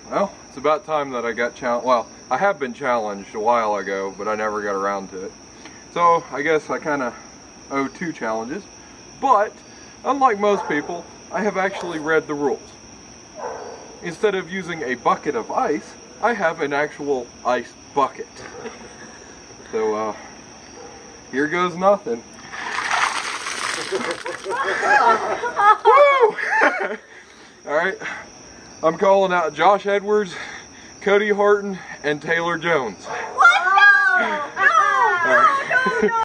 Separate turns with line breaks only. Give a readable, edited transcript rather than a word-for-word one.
Well, it's about time that I got challenged. Well, I have been challenged a while ago, but I never got around to it. So I guess I kind of owe 2 challenges. But unlike most people, I have actually read the rules. Instead of using a bucket of ice, I have an actual ice bucket. So here goes nothing. Woo! Alright, I'm calling out Josh Edwards, Cody Horton, and Taylor Jones.
What? No! No!
All right.
No! No!